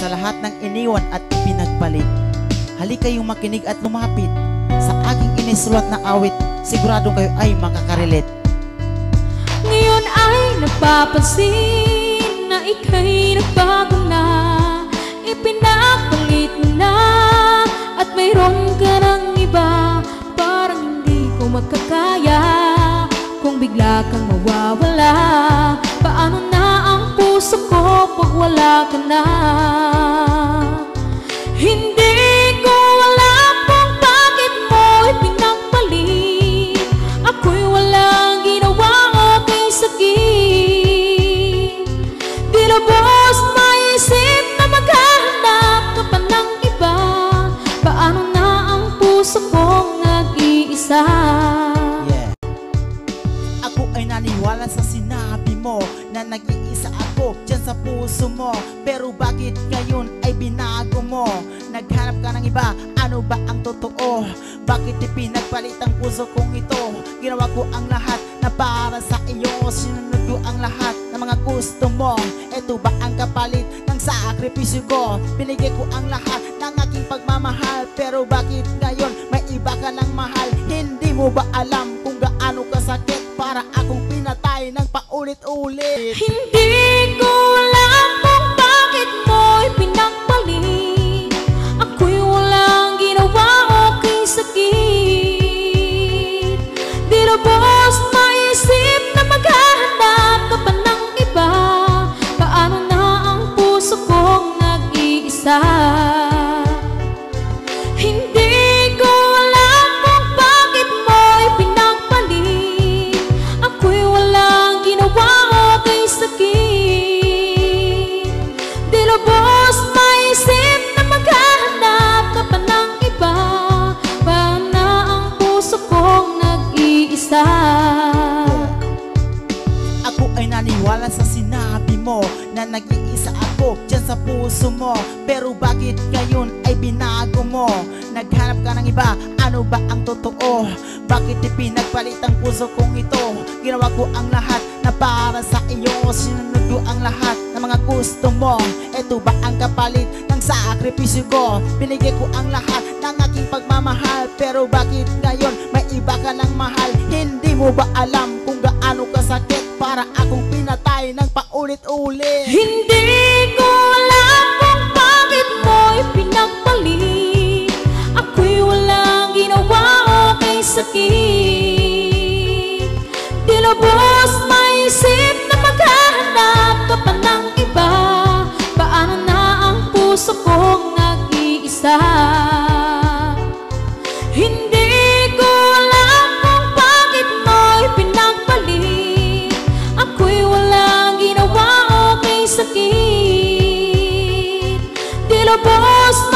sa lahat ng iniwan at ipinagpalit. Halika kayong makinig at lumapit sa aking inisulat na awit, siguradong kayo ay makakarelet. Ngayon ay napapansin na ika'y nagbago na, ipinagpalit na, at mayroon ka ng iba. Parang hindi ko magkakaya kung bigla kang mawawala. Paano na ang puso ko pag wala ka na? Hindi ko alam kung bakit mo ipinagpalit. Ako'y walang ginawa o kay sakit. Di lubos maisip na maghahanap ka pa ng iba. Paano na ang puso kong nag-iisa? Ako ay naniwala sa sinabi mo na nag-iisa ako dyan sa puso mo. Pero bakit ngayon ay binago mo? Naghanap ka ng iba, ano ba ang totoo? Bakit ipinagpalit ang puso kong ito? Ginawa ko ang lahat na para sa iyo, sinunod ko ang lahat ng mga gusto mo. Ito ba ang kapalit ng sakripisyo ko? Binigay ko ang lahat ng aking pagmamahal. Pero bakit ngayon may iba ka ng mahal? Hindi mo ba alam kung gaano kasakit para akong pinatay ng paulit-ulit? Hindi ko alam kung bakit mo ipinagpalit. Ako'y walang ginawa o kay sakit. Di lubos maisip na maghahanap ka pa ng iba. Paano na ang puso kong nag-iisa? Hindi ko alam kung bakit mo ipinagpalit. Ako'y walang ginawa o kay sakit. Di lubos maisip na maghahanap ka pa ng iba. Paano na ang puso kong nag-iisa? Ako ay naniwala sa sinabi mo na nag-iisa ako dyan sa puso mo. Pero bakit ngayon ay binago mo? Naghanap ka ng iba, ano ba ang totoo? Bakit ipinagpalit ang puso kong ito? Ginawa ko ang lahat na para sa iyo, sinunod ko ang lahat ng mga gusto mo. Ito ba ang kapalit ng sakripisyo ko? Binigay ko ang lahat ng aking pagmamahal. Pero bakit ngayon may iba ka ng mahal? Hindi mo ba alam kung gaano kasakit para akong pinatay ng paulit-ulit? Hindi ko alam kung bakit mo ipinagpalit. Ako'y walang ginawa o kay sakit. Di lubos maisip na maghahanap ka pa ng iba. Paano na ang puso kong nag-iisa? Hindi ko alam kung bakit mo ipinagpalit. Ako'y walang ginawa o kay sakit. Di lubos